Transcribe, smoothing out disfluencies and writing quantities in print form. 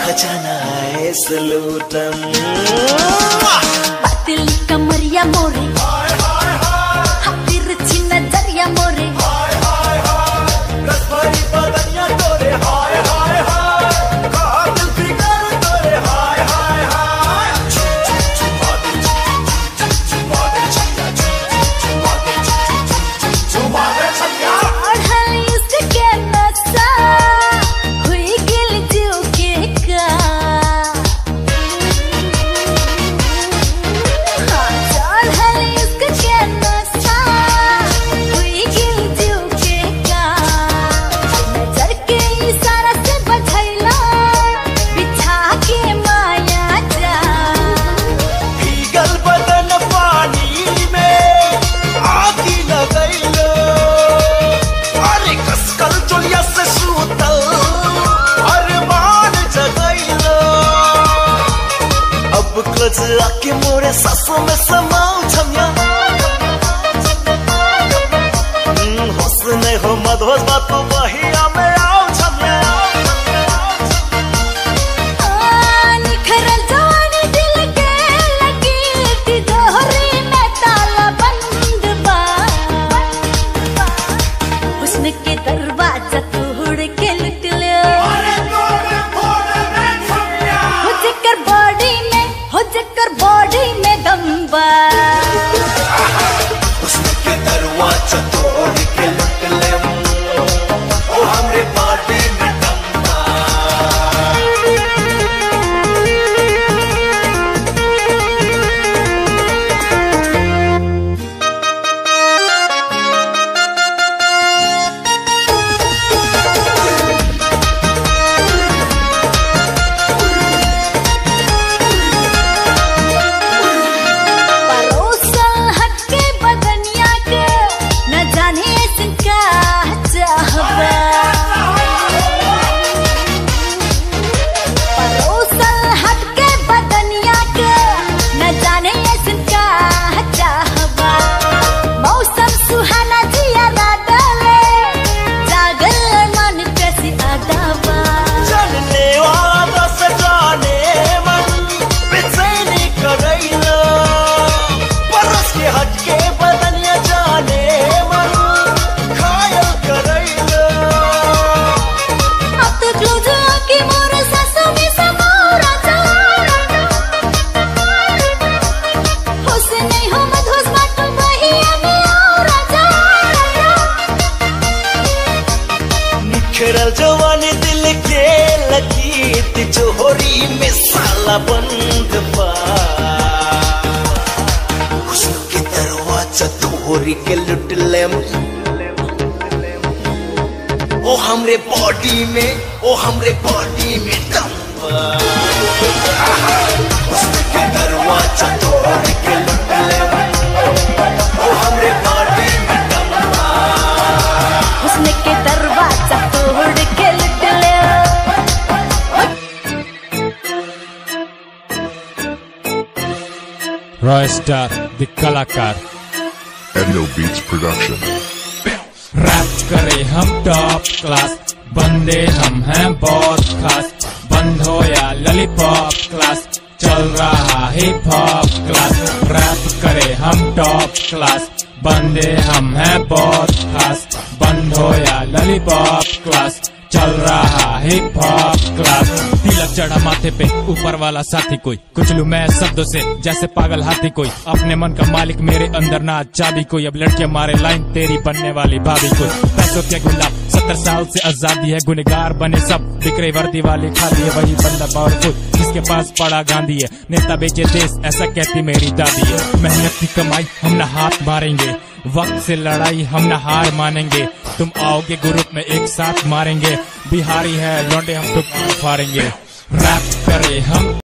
जाना है सलूटम। दिल कमरिया मोरे हातिर छी नजरिया मोरे रसभरी बदनिया तोरे हाय हाय हाय दिल फिकर तोरे हाय हाय हाय चढ़ल इसके नशा हुई गिल जीव के का चढ़ल इसके नशा हुई गिल जीव के का नजर के इशारा से बझैला बिछा के माया जा भीगल बदन पानी में आगी लगैलो अरे कसकल चोलिया से सूतल अरमान जगैलो अब क्लच आके मोरे सांसों में समाओ छमिया होश नहीं हो मदहोश बात बहिया में आओ छमिया निखरल जवानी दिल के लकीर दोहरी में ताला बंद बा हुस्न के दरवाजा तोड़ के लुट लो हो जकर बॉडी में दम बा हुस्न के दरवाजा तोड़ के लुट ले ओ हमरे बॉडी में दम बा। परोसल हटके बदनिया के न जाने सिंका चाहबा परोसल हटके बदनिया के न जाने सिंका चाहबा मौसम सुहाना जिया डाले जागल मन कैसी अदाबा जानने वाला सजाने मन बेचैनी करैलो परस के हटके बदनिया जाने मन घायल करैलो अब तक लो जाके मोर सासों में समारा जा होश नहीं हो मधोस बाटो बहिया में आओ राजा निखरल जवानी दिल के लकीर तिजोरी में साला बंद बा हुस्न के दरवाजा तोड़ के लुट लेम ओ हमरे बॉडी में दम बा हुस्न के दरवाजा तोड़ के लुट लेम ओ हमरे बॉडी में दम बा। हुस्न के दरवाजा तोड़ के लुट ले रॉय स्टार द कलाकार Endo Beats Production. रैप करे हम टॉप क्लास बंदे हम हैं बहुत खास बंद हो या लॉलीपॉप क्लास चल रहा हिप हॉप क्लास रैप करे हम टॉप क्लास बंदे हम हैं बहुत खास बंद हो या लॉलीपॉप क्लास चल रहा हिप हॉप क्लास तिलक चढ़ा माथे पे ऊपर वाला साथी कोई कुछ लू मैं शब्दों से जैसे पागल हाथी कोई अपने मन का मालिक मेरे अंदर ना चाबी कोई अब लड़के मारे लाइन तेरी बनने वाली भाभी कोई पैसों के गुलाब 70 साल से आजादी है गुनहगार बने सब बिक्रे वर्दी वाली खाली है वही बंदा पावरफुल जिसके पास पड़ा गांधी है नेता बेचे देश ऐसा कहती मेरी दादी है मेहनत की कमाई हम ना हाथ मारेंगे वक्त से लड़ाई हम ना हार मानेंगे तुम आओगे ग्रुप में एक साथ मारेंगे बिहारी है लौंडे हम तो फाड़ेंगे रैप करे हम